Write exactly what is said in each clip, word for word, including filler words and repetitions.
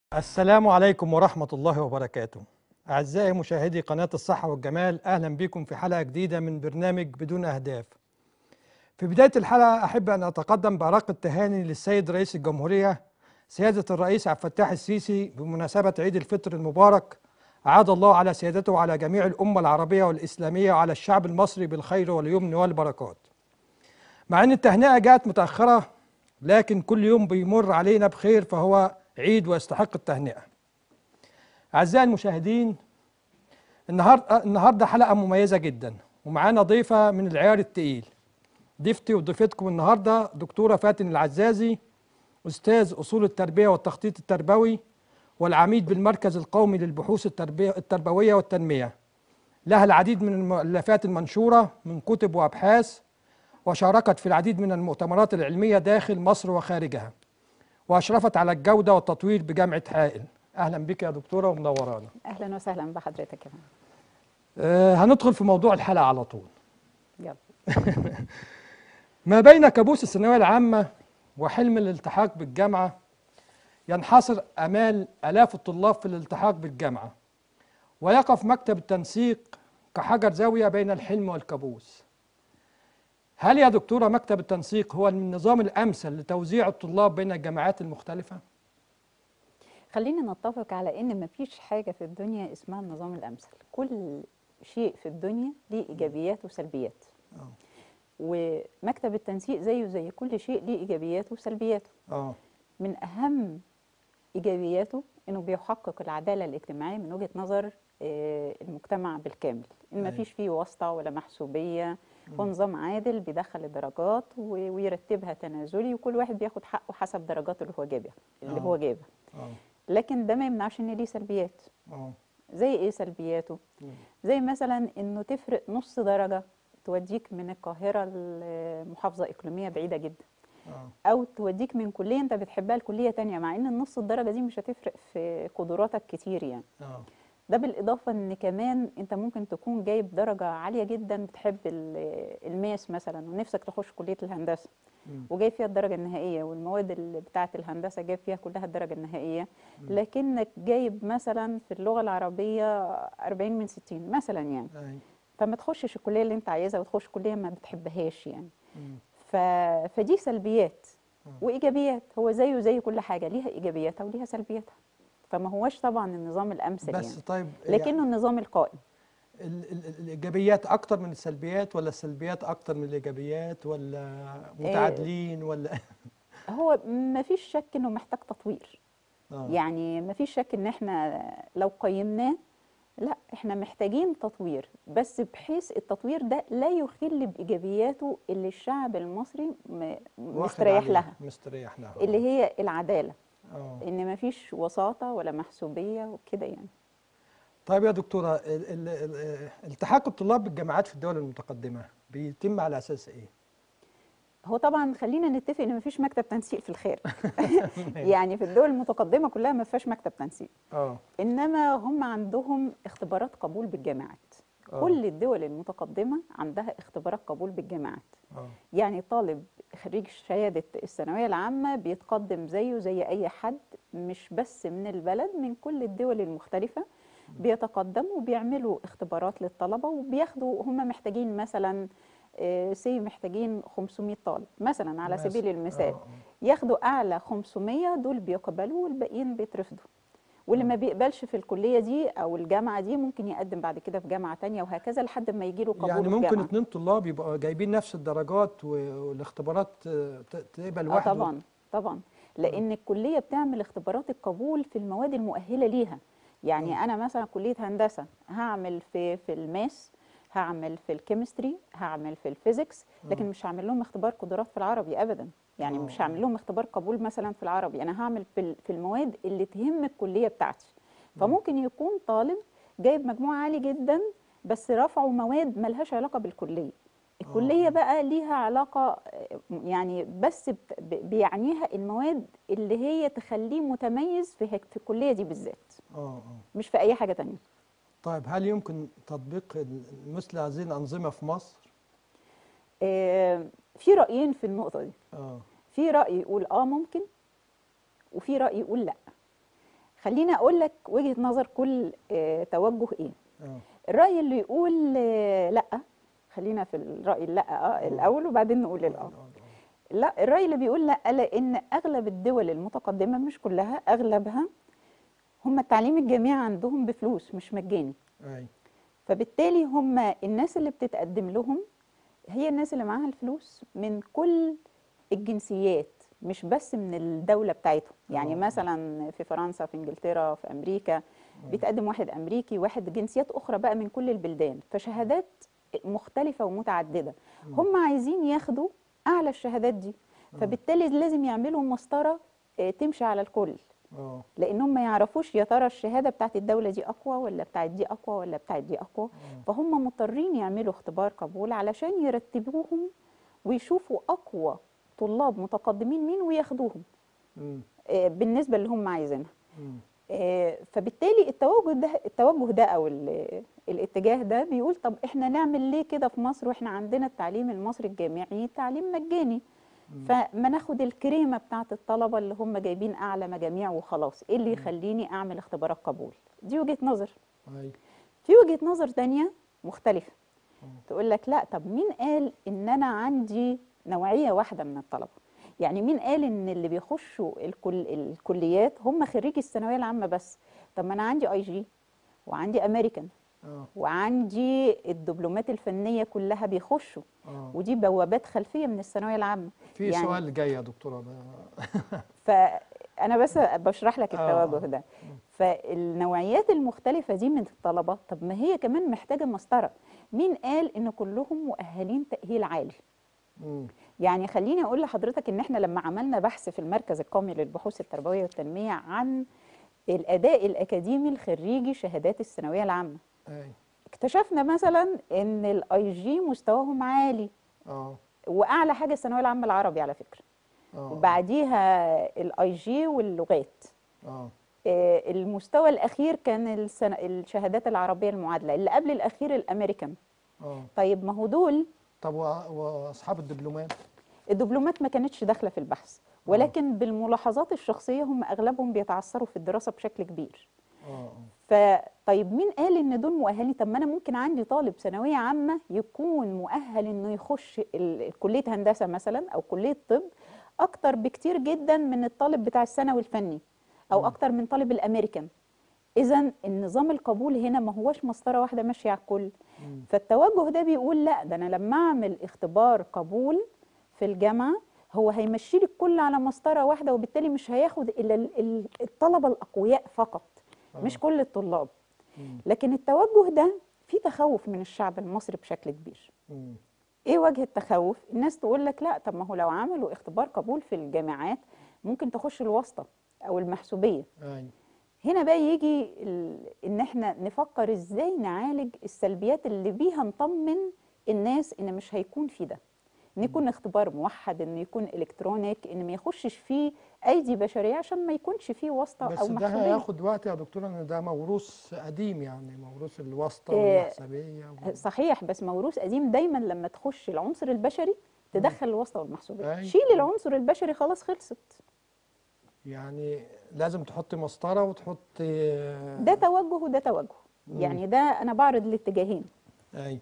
السلام عليكم ورحمة الله وبركاته. أعزائي مشاهدي قناة الصحة والجمال، أهلا بكم في حلقة جديدة من برنامج بدون أهداف. في بداية الحلقة أحب أن أتقدم بأرق التهاني للسيد رئيس الجمهورية سيادة الرئيس عبد الفتاح السيسي بمناسبة عيد الفطر المبارك. أعاد الله على سيادته وعلى جميع الأمة العربية والإسلامية وعلى الشعب المصري بالخير واليمن والبركات. مع أن التهنئة جاءت متأخرة، لكن كل يوم بيمر علينا بخير فهو عيد ويستحق التهنئة. أعزائي المشاهدين، النهارده النهارده حلقة مميزة جدا ومعانا ضيفة من العيار التقيل. ضيفتي وضيفتكم النهارده دكتورة فاتن العزازي، أستاذ أصول التربية والتخطيط التربوي والعميد بالمركز القومي للبحوث التربية التربوية والتنمية. لها العديد من المؤلفات المنشورة من كتب وأبحاث، وشاركت في العديد من المؤتمرات العلمية داخل مصر وخارجها، وأشرفت على الجودة والتطوير بجامعة حائل. أهلا بك يا دكتورة ومنورانا. اهلا وسهلا بحضرتك كمان. أه هندخل في موضوع الحلقة على طول. يلا. ما بين كابوس الثانوية العامة وحلم الالتحاق بالجامعة ينحصر آمال آلاف الطلاب في الالتحاق بالجامعة، ويقف مكتب التنسيق كحجر زاوية بين الحلم والكابوس. هل يا دكتورة مكتب التنسيق هو النظام الأمثل لتوزيع الطلاب بين الجامعات المختلفة؟ خلينا نتفق على ان مفيش حاجه في الدنيا اسمها النظام الامثل، كل شيء في الدنيا ليه ايجابيات وسلبيات. اه ومكتب التنسيق زيه زي كل شيء ليه ايجابياته وسلبياته. اه من اهم ايجابياته انه بيحقق العداله الاجتماعيه من وجهه نظر آه، المجتمع بالكامل، ان أيوة. مفيش فيه واسطه ولا محسوبيه، هو نظام عادل بيدخل الدرجات و- ويرتبها تنازلي، وكل واحد بياخد حقه حسب درجاته اللي هو جايبها اللي اه هو جايبها. اه لكن ده ما يمنعش ان ليه سلبيات. اه زي ايه سلبياته؟ مم. زي مثلا انه تفرق نص درجه توديك من القاهره لمحافظه اقليميه بعيده جدا، اه او توديك من كليه انت بتحبها لكليه تانية، مع ان النص الدرجه دي مش هتفرق في قدراتك كتير يعني. اه ده بالاضافه ان كمان انت ممكن تكون جايب درجه عاليه جدا، بتحب ال- الماس مثلا ونفسك تخش كليه الهندسه، مم. وجايب فيها الدرجه النهائيه، والمواد اللي بتاعه الهندسه جايب فيها كلها الدرجه النهائيه، لكنك جايب مثلا في اللغه العربيه أربعين من ستين مثلا يعني، أي. فما تخشش الكليه اللي انت عايزها وتخش كليه ما بتحبهاش يعني. مم. ف... فدي سلبيات آه. وايجابيات، هو زيه زي كل حاجه ليها ايجابياتها وليها سلبياتها، فما هوش طبعا النظام الامثل بس يعني، طيب يعني لكنه النظام القائم. ال ال الإيجابيات أكتر من السلبيات ولا السلبيات أكتر من الإيجابيات ولا آه، متعادلين ولا؟ هو ما فيش شك انه محتاج تطوير، اه يعني ما فيش شك ان احنا لو قيمناه، لا احنا محتاجين تطوير، بس بحيث التطوير ده لا يخل بايجابياته اللي الشعب المصري م- واخد مستريح عليه لها، مستريح لها. اللي اه هي العداله، اه ان ما فيش وساطه ولا محسوبيه وكده يعني. طيب يا دكتورة، ال ال ال التحاق الطلاب بالجامعات في الدول المتقدمة بيتم على أساس إيه؟ هو طبعا خلينا نتفق ان ما فيش مكتب تنسيق في الخارج يعني في الدول المتقدمه كلها ما فيهاش مكتب تنسيق، اه انما هم عندهم اختبارات قبول بالجامعات. اه كل الدول المتقدمه عندها اختبارات قبول بالجامعات، اه يعني طالب خريج شهاده الثانويه العامه بيتقدم زيه زي اي حد، مش بس من البلد، من كل الدول المختلفه بيتقدموا وبيعملوا اختبارات للطلبه، وبياخدوا هم محتاجين مثلا آه، سي محتاجين خمسمائة طالب مثلا على مثلا. سبيل اه المثال، اه ياخدوا اعلى خمسمائة دول بيقبلوا والباقيين بيترفضوا، واللي اه ما بيقبلش في الكليه دي او الجامعه دي ممكن يقدم بعد كده في جامعه تانية، وهكذا لحد ما يجي له يعني قبوله في ممكن جامعه. اتنين طلاب يبقوا جايبين نفس الدرجات و- والاختبارات آه، ت- تقبل اه واحد و... طبعا طبعا، اه لان الكليه بتعمل اختبارات القبول في المواد المؤهله ليها، يعني اه انا مثلا كليه هندسه هعمل في في الماس، هعمل في الكيمستري، هعمل في الفيزيكس، اه لكن مش هعمل لهم اختبار قدرات في العربي ابدا، اه يعني مش اه هعمل لهم اختبار قبول مثلا في العربي، انا هعمل في ال- في المواد اللي تهم الكليه بتاعتي. مم. فممكن يكون طالب جايب مجموع عالي جدا بس رفعوا مواد ملهاش علاقه بالكليه، اه الكلية اه بقى ليها علاقة يعني، بس بت- ب- بيعنيها المواد اللي هي تخليه متميز في هك- في الكلية دي بالذات، اه اه مش في أي حاجة تانية. طيب هل يمكن تطبيق ال- مثل هذه الأنظمة في مصر؟ آه، في رأيين في النقطة دي، اه في رأي يقول آه ممكن، وفي رأي يقول لأ. خليني اقول لك وجهة نظر كل آه، توجه ايه. اه الرأي اللي يقول آه، لا، خلينا في الرأي اللا اه اه الاول وبعدين نقول اه الاه. اه لا، الرأي اللي بيقول لا، لان اغلب الدول المتقدمة، مش كلها، اغلبها، هم التعليم الجامعي عندهم بفلوس مش مجاني. اي فبالتالي هم الناس اللي بتتقدم لهم هي الناس اللي معاها الفلوس من كل الجنسيات، مش بس من الدولة بتاعتهم. يعني اه مثلا في فرنسا، في انجلترا، في امريكا، اه بيتقدم واحد امريكي، واحد جنسيات اخرى بقى من كل البلدان، فشهادات مختلفة ومتعددة. مم. هم عايزين ياخدوا اعلى الشهادات دي، اه فبالتالي لازم يعملوا مسطرة آه، تمشي على الكل، اه لانهم ما يعرفوش يا ترى الشهاده بتاعت الدوله دي اقوى ولا بتاعت دي اقوى ولا بتاعت دي اقوى. اه فهم مضطرين يعملوا اختبار قبول علشان يرتبوهم ويشوفوا اقوى طلاب متقدمين مين وياخدوهم مم. آه، بالنسبه اللي هم عايزينها. مم. آه، فبالتالي التوجه ده التوجه ده او ال- الاتجاه ده بيقول طب احنا نعمل ليه كده في مصر واحنا عندنا التعليم المصري الجامعي تعليم مجاني؟ مم. فما ناخد الكريمه بتاعت الطلبه اللي هم جايبين اعلى مجاميع وخلاص، ايه اللي مم. يخليني اعمل اختبارات قبول؟ دي وجهه نظر. اي في وجهه نظر تانية مختلفه اه تقول لك لا، طب مين قال ان انا عندي نوعيه واحده من الطلبه؟ يعني مين قال ان اللي بيخشوا الكل الكليات هم خريجي الثانويه العامه بس؟ طب ما انا عندي اي جي، وعندي امريكان، اه وعندي الدبلومات الفنيه كلها بيخشوا، اه ودي بوابات خلفيه من الثانويه العامه. في يعني سؤال جاي يا دكتورة بقى. فانا بس بشرح لك اه التوجه اه ده. مم. فالنوعيات المختلفه دي من الطلبه، طب ما هي كمان محتاجه مسطره. مين قال ان كلهم مؤهلين تاهيل عالي؟ مم. يعني خليني اقول لحضرتك ان احنا لما عملنا بحث في المركز القومي للبحوث التربويه والتنميه عن الاداء الاكاديمي لخريجي شهادات الثانويه العامه، اي اكتشفنا مثلا ان الاي جي مستواهم عالي، اه واعلى حاجه الثانويه العامه العربي على فكره، اه اه وبعديها الاي جي واللغات. اه آه، المستوى الاخير كان السنة الشهادات العربيه المعادله، اللي قبل الاخير الامريكان. اه طيب ما هو دول طب وأ- واصحاب الدبلومات؟ الدبلومات ما كانتش داخله في البحث، اه ولكن بالملاحظات الشخصيه هم اغلبهم بيتعثروا في الدراسه بشكل كبير. اه اه فطيب مين قال ان دول مؤهلين؟ طب ما انا ممكن عندي طالب ثانويه عامه يكون مؤهل انه يخش ال- كليه هندسه مثلا او كليه طب اكتر بكتير جدا من الطالب بتاع الثانوي الفني، او مم. اكتر من طالب الامريكان. اذا النظام القبول هنا ما هوش مسطره واحده ماشيه على الكل. مم. فالتوجه ده بيقول لا، ده انا لما اعمل اختبار قبول في الجامعه هو هيمشي لي الكل على مسطره واحده، وبالتالي مش هياخد الا ال- ال- الطلبه الاقوياء فقط، مش اه كل الطلاب. مم. لكن التوجه ده فيه تخوف من الشعب المصري بشكل كبير. مم. ايه وجه التخوف؟ الناس تقول لك لا، طب ما هو لو عملوا اختبار قبول في الجامعات ممكن تخش الواسطه او المحسوبيه. اي هنا بقى يجي ال... ان احنا نفكر ازاي نعالج السلبيات اللي بيها نطمن الناس ان مش هيكون في ده، ان مم. يكون اختبار موحد، ان يكون الكترونيك، ان ما يخشش فيه ايدي بشريه عشان ما يكونش فيه واسطه او بس ده محسوبيه. هياخد وقت يا دكتورة، ان ده موروث قديم، يعني موروث الواسطة آه، والمحسبية وال... صحيح، بس موروث قديم دايما لما تخش العنصر البشري مم. تدخل الواسطه والمحسوبيه، اي شيل اي العنصر البشري خلاص خلصت. يعني لازم تحطي مسطرة وتحطي ده توجه وده توجه، مم. يعني ده انا بعرض الاتجاهين. اي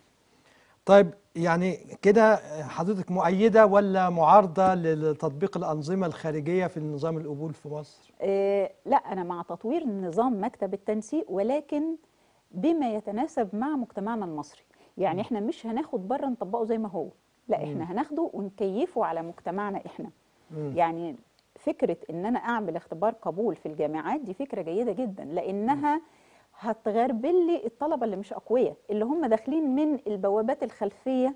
طيب، يعني كده حضرتك مؤيدة ولا معارضة لتطبيق الأنظمة الخارجية في النظام القبول في مصر؟ آه لا، انا مع تطوير نظام مكتب التنسيق، ولكن بما يتناسب مع مجتمعنا المصري. يعني مم. احنا مش هناخد بره نطبقه زي ما هو، لا مم. احنا هناخده ونكيفه على مجتمعنا احنا. مم. يعني فكرة ان انا اعمل اختبار قبول في الجامعات دي فكرة جيدة جدا، مم. لانها هتغربل لي الطلبة اللي مش اقوياء، اللي هم داخلين من البوابات الخلفية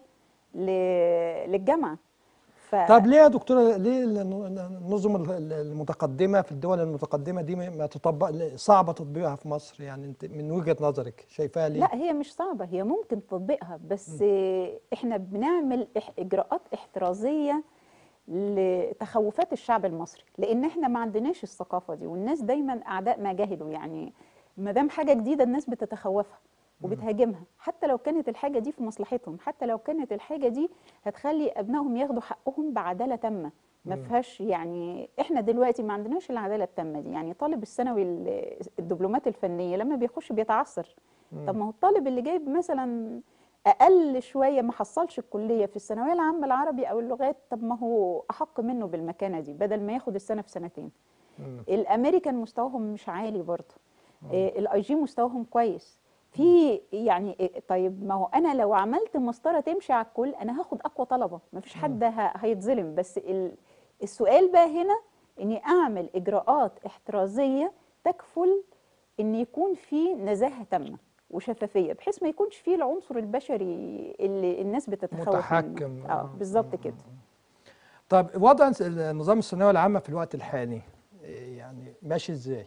ل- للجامعة. ف طب ليه يا دكتورة، ليه الن- النظم ال- المتقدمة في الدول المتقدمة دي ما ما تطبق، صعبة تطبيقها في مصر؟ يعني انت من وجهة نظرك شايفاها ليه؟ لا، هي مش صعبة، هي ممكن تطبيقها، بس مم. احنا بنعمل إح- اجراءات احترازية لتخوفات الشعب المصري، لان احنا ما عندناش الثقافة دي، والناس دايما اعداء ما جهلوا. يعني ما دام حاجة جديدة الناس بتتخوفها مم. وبتهاجمها، حتى لو كانت الحاجة دي في مصلحتهم، حتى لو كانت الحاجة دي هتخلي ابنائهم ياخدوا حقهم بعدالة تامة، ما مم. فيهاش يعني. احنا دلوقتي ما عندناش العداله التامه دي. يعني طالب الثانوي ال- الدبلومات الفنيه لما بيخش بيتعثر. طب مم. ما هو الطالب اللي جايب مثلا اقل شويه ما حصلش الكليه في الثانويه العامه العربي او اللغات، طب ما هو احق منه بالمكانه دي بدل ما ياخد السنه في سنتين. مم. الامريكان مستواهم مش عالي برضه. مم. الاي جي مستواهم كويس. مم. في يعني إيه، طيب ما هو انا لو عملت مسطره تمشي على الكل انا هاخد اقوى طلبه، ما فيش مم. حد ه- هيتظلم. بس ال- السؤال بقى هنا اني اعمل اجراءات احترازيه تكفل ان يكون في نزاهه تامه وشفافيه، بحيث ما يكونش فيه العنصر البشري اللي الناس بتتخوف منه. متحكم. اه آه. بالظبط كده. مم. طب وضع نظام الثانويه العامه في الوقت الحالي إيه يعني ماشي ازاي؟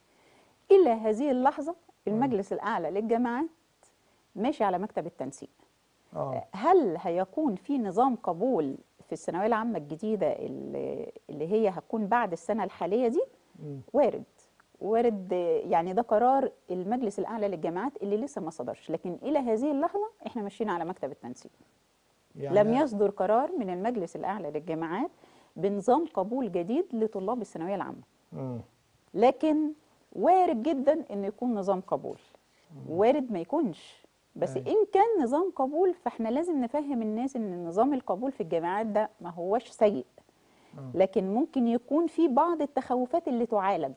الى هذه اللحظه مم. المجلس الاعلى للجامعات ماشي على مكتب التنسيق. اه. هل هيكون في نظام قبول في الثانويه العامه الجديده اللي اللي هي هتكون بعد السنه الحاليه دي؟ مم. وارد. وارد. يعني ده قرار المجلس الاعلى للجامعات اللي لسه ما صدرش، لكن الى هذه اللحظه احنا ماشيين على مكتب التنسيق. لم يعني. يصدر قرار من المجلس الاعلى للجامعات بنظام قبول جديد لطلاب الثانويه العامه، مم. لكن وارد جدا ان يكون نظام قبول، وارد ما يكونش. بس أي. ان كان نظام قبول فاحنا لازم نفهم الناس ان نظام القبول في الجامعات ده ما هوش سيء، مم. لكن ممكن يكون في بعض التخوفات اللي تعالج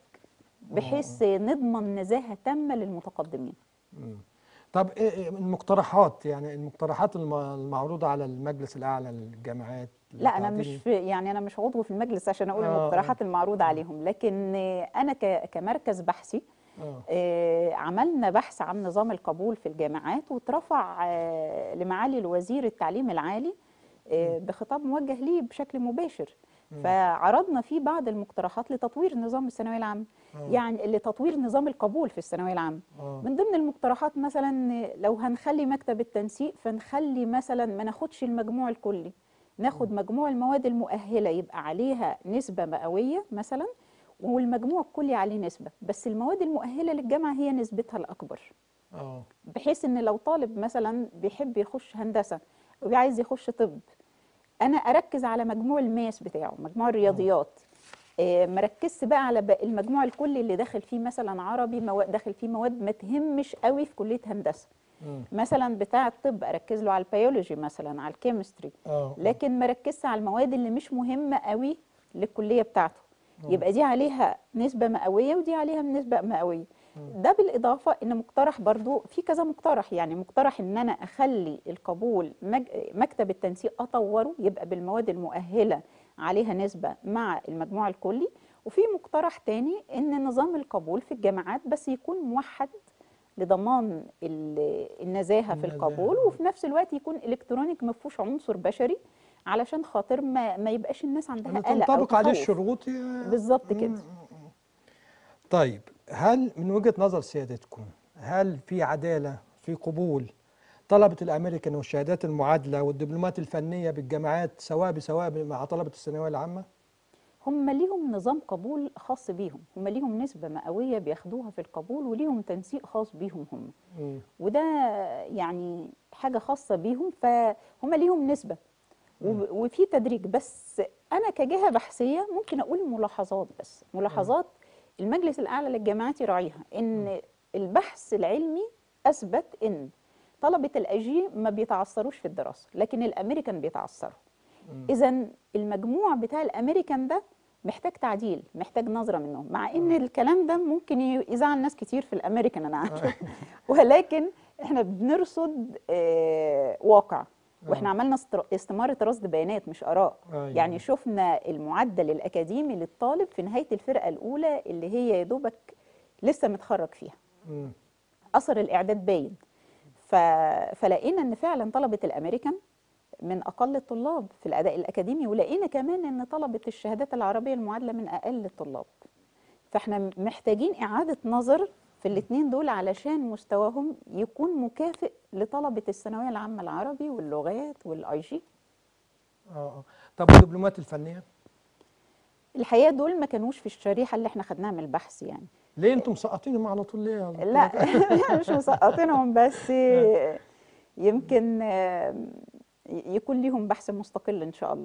مم. بحيث نضمن نزاهة تامة للمتقدمين. مم. طب إيه إيه المقترحات يعني المقترحات الم- المعروضة على المجلس الأعلى للجامعات لا انا مش لتعديل. في يعني انا مش عضو في المجلس عشان اقول آه. المقترحات المعروضة آه. عليهم، لكن انا ك- كمركز بحثي آه. آه، عملنا بحث عن نظام القبول في الجامعات واترفع آه، لمعالي الوزير التعليم العالي مم. آه، بخطاب موجه ليه بشكل مباشر. مم. فعرضنا فيه بعض المقترحات لتطوير نظام الثانويه العامه، آه. يعني لتطوير نظام القبول في الثانويه العامه. آه. من ضمن المقترحات مثلا لو هنخلي مكتب التنسيق فنخلي مثلا ما ناخدش المجموع الكلي، ناخد مجموع المواد المؤهله يبقى عليها نسبه مئويه مثلا، والمجموع الكلي عليه نسبه، بس المواد المؤهله للجامعه هي نسبتها الاكبر. آه. بحيث ان لو طالب مثلا بيحب يخش هندسه وعايز يخش طب، انا اركز على مجموع الماس بتاعه، مجموع آه. الرياضيات. آه، مركزش بقى على بقى المجموع الكلي اللي داخل فيه مثلا عربي، مواد داخل فيه مواد ما تهمش قوي في كليه هندسه. مم. مثلا بتاع الطب اركز له على البيولوجي مثلا، على الكيمستري، آه. لكن مركزش على المواد اللي مش مهمه قوي للكليه بتاعته. آه. يبقى دي عليها نسبه مئويه ودي عليها نسبه مئويه. مم. ده بالاضافه ان مقترح برضو في كذا مقترح، يعني مقترح ان انا اخلي القبول مج... مكتب التنسيق اطوره يبقى بالمواد المؤهله عليها نسبه مع المجموع الكلي. وفي مقترح تاني ان نظام القبول في الجامعات بس يكون موحد لضمان ال- النزاهه في النزاهة. القبول، آه. وفي نفس الوقت يكون الكترونيك ما فيهوش عنصر بشري، علشان خاطر ما, ما يبقاش الناس عندها اللي قلق او تنطبق عليه تخوف. الشروط. ي- بالظبط كده. مم. طيب هل من وجهة نظر سيادتكم هل في عدالة في قبول طلبة الأمريكان والشهادات المعادلة والدبلومات الفنية بالجامعات سواء بسواء مع طلبة الثانوية العامة؟ هم ليهم نظام قبول خاص بيهم، هم ليهم نسبة مئوية بياخدوها في القبول وليهم تنسيق خاص بيهم هم، مم. وده يعني حاجة خاصة بيهم، فهم ليهم نسبة مم. وب- وفي تدريج. بس أنا كجهة بحثية ممكن أقول ملاحظات، بس ملاحظات المجلس الأعلى للجامعات يراعيها، إن البحث العلمي أثبت إن طلبة الأجي ما بيتعثروش في الدراسة، لكن الأمريكان بيتعثروا. مم. إذا المجموع بتاع الأمريكان ده محتاج تعديل، محتاج نظرة منهم، مع إن الكلام ده ممكن ي- يزعل ناس كتير في الأمريكان أنا عارفة، ولكن إحنا بنرصد آه، واقع، واحنا آه. عملنا استر- استمارة رصد بيانات مش آراء. أيوة. يعني شفنا المعدل الأكاديمي للطالب في نهاية الفرقة الأولى اللي هي يا دوبك لسه متخرج فيها، مم. أثر الإعداد باين. ف... فلقينا إن فعلا طلبة الأمريكان من أقل الطلاب في الأداء الأكاديمي، ولقينا كمان إن طلبة الشهادات العربية المعادلة من أقل الطلاب. فإحنا محتاجين إعادة نظر في الاثنين دول علشان مستواهم يكون مكافئ لطلبة الثانوية العامة العربي واللغات والاي جي. آه. آه. طب والدبلومات الفنية؟ الحقيقة دول ما كانوش في الشريحة اللي احنا خدناها من البحث يعني. ليه انتم مسقطينهم على طول ليه يا لا دكتورة؟ مش مسقطينهم، بس يمكن آه، يكون ليهم بحث مستقل إن شاء الله.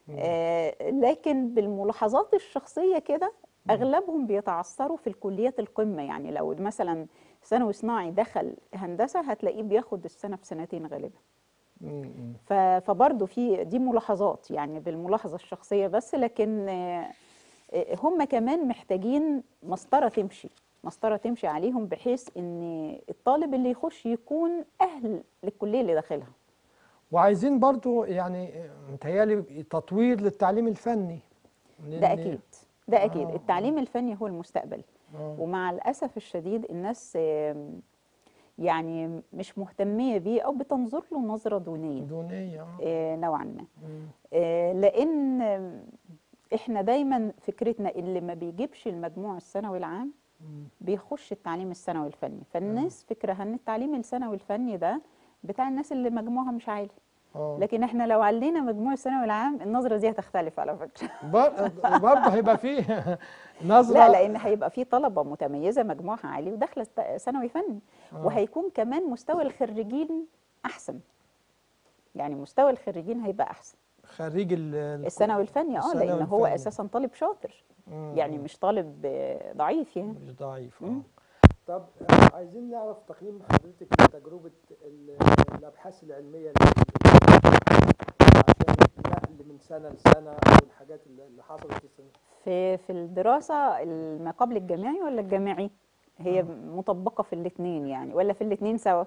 آه لكن بالملاحظات الشخصيه كده اغلبهم بيتعثروا في الكليات القمه. يعني لو مثلا ثانوي صناعي دخل هندسه هتلاقيه بياخد السنه في سنتين غالبا. مم. ف- فبرضه في دي ملاحظات يعني بالملاحظه الشخصيه بس، لكن آه، آه، هم كمان محتاجين مسطره تمشي مسطره تمشي عليهم، بحيث ان الطالب اللي يخش يكون اهل للكليه اللي داخلها. وعايزين برضو يعني متهيألي تطوير للتعليم الفني، ده لأن اكيد، ده اكيد آه التعليم الفني هو المستقبل. آه ومع الاسف الشديد الناس آم، يعني مش مهتميه بيه او بتنظر له نظره دونيه دونية آه. آه، نوعا ما. مم. آه، لان آم، احنا دايما فكرتنا اللي ما بيجيبش المجموع الثانوي العام مم. بيخش التعليم الثانوي الفني، آه. فالناس فكرها ان التعليم الثانوي الفني ده بتاع الناس اللي مجموعها مش عالي. آه. لكن احنا لو علينا مجموع الثانوي العام النظره دي هتختلف على فكره. بر- برضه هيبقى فيه لا، نظرة. لان هيبقى في طلبه متميزه مجموعها عالي وداخله ست- ثانوي فني، آه. وهيكون كمان مستوى الخريجين احسن. يعني مستوى الخريجين هيبقى احسن خريج ال- ال- الثانوي الفني، اه الثانوي لان هو الفني. اساسا طالب شاطر، مم. يعني مش طالب آه، ضعيف يعني. مش ضعيف. اه مم. طب آه، عايزين نعرف تقييم حضرتك لتجربة ال- الأبحاث العلمية اللي عشان النقل من سنة لسنة أو الحاجات اللي اللي حصلت السنة. في في الدراسه ما قبل الجامعي ولا الجامعي؟ هي آه. مطبقه في الاثنين يعني ولا في الاثنين سوا؟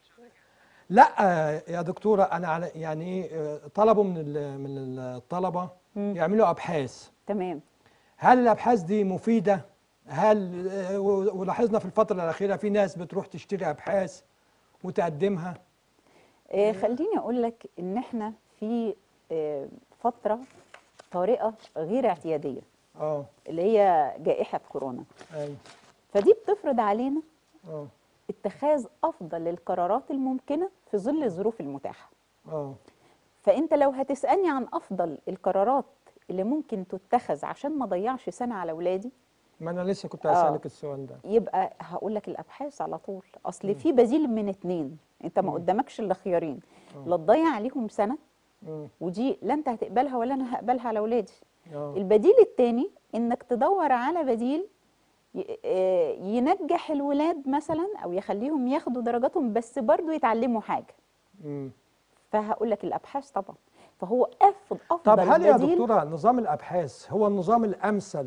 لا آه، يا دكتورة أنا على- يعني إيه آه، طلبوا من ال- من الطلبة مم. يعملوا أبحاث. تمام. هل الأبحاث دي مفيدة؟ هل آه، و- ولاحظنا في الفترة الأخيرة في ناس بتروح تشتري أبحاث وتقدمها. آه، خليني اقول لك ان احنا في آه، فتره طارئه غير اعتياديه اه اللي هي جائحه كورونا، ايوه فدي بتفرض علينا اه اتخاذ افضل القرارات الممكنه في ظل الظروف المتاحه. اه فانت لو هتسالني عن افضل القرارات اللي ممكن تتخذ عشان ما اضيعش سنه على اولادي، ما انا لسه كنت اه هسألك السؤال ده. يبقى هقول لك الابحاث على طول. اصل مم. في بديل من اتنين، انت ما مم. قدامكش الا خيارين، آه. لا تضيع عليهم سنه مم. ودي لا انت هتقبلها ولا انا هقبلها على اولادي. اه البديل التاني انك تدور على بديل ي- آه، ينجح الولاد مثلا او يخليهم ياخدوا درجاتهم بس برضو يتعلموا حاجه. مم. فهقول لك الابحاث طبعا، فهو افضل طب افضل هل يا بديل. دكتورة نظام الأبحاث هو النظام الأمثل؟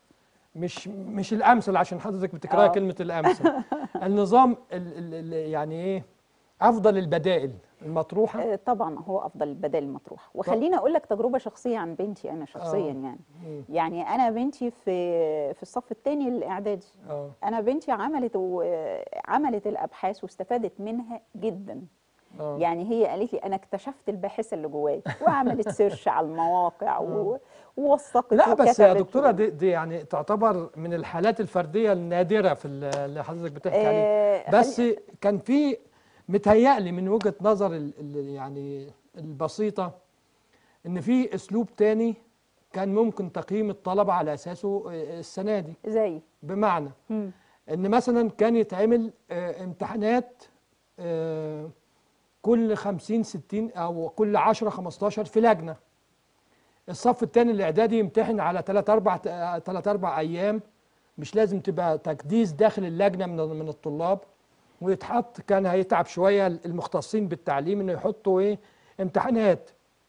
مش مش الأمثل عشان حضرتك بتكرهي اه كلمة الأمثل. النظام ال ال ال يعني إيه أفضل البدائل المطروحة؟ آه، طبعا هو افضل البدائل المطروحه. طب وخليني اقول لك تجربه شخصيه عن بنتي انا شخصيا اه يعني. مم. يعني انا بنتي في في الصف الثاني الاعدادي، اه انا بنتي عملت و- عملت الابحاث واستفادت منها جدا. اه يعني هي قالت لي انا اكتشفت الباحثه اللي جوايا، وعملت سيرش على المواقع اه و- ووثقت لا بس يا وكتبت دكتورة و... دي, دي يعني تعتبر من الحالات الفردية النادرة في ال- اللي حضرتك بتحكي عليه. آه بس خلي... كان في متهيألي من وجهة نظر ال ال يعني البسيطة إن في أسلوب تاني كان ممكن تقييم الطلبة على أساسه آه، السنة دي. زي بمعنى مم. إن مثلا كان يتعمل آه، امتحانات آه، كل خمسين ستين أو كل عشرة خمستاشر في لجنة. الصف الثاني الاعدادي يمتحن على ثلاث اربع ثلاث اربع ايام، مش لازم تبقى تكديس داخل اللجنه من من الطلاب، ويتحط كان هيتعب شويه المختصين بالتعليم انه يحطوا ايه امتحانات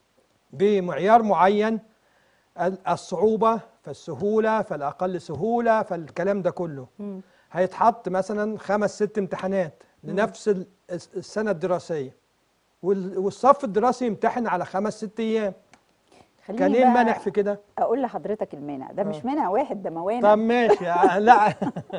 بمعيار معين، ال- الصعوبه فالسهوله فالاقل سهوله فالكلام ده كله. مم. هيتحط مثلا خمس ست امتحانات مم. لنفس ال- السنه الدراسيه، وال- والصف الدراسي يمتحن على خمس ست ايام. كان خليني ايه المانع في بقى كده؟ اقول لحضرتك المانع ده اه مش مانع واحد، ده موانع. طب ماشي آه، لا